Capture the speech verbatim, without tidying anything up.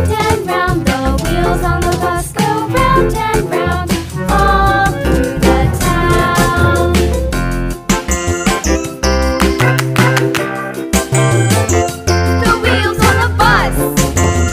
round and round. The wheels on the bus go round and round.